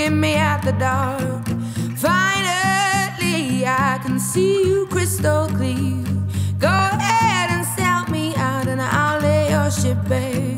meet me at the dock. Finally, I can see you crystal clear. Go ahead and sell me out and I'll lay your ship bare.